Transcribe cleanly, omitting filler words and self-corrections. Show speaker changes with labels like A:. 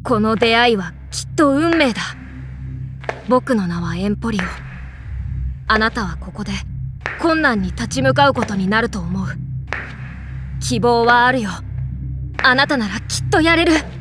A: この出会いはきっと運命だ。僕の名はエンポリオ。あなたはここで困難に立ち向かうことになると思う。希望はあるよ。あなたならきっとやれる。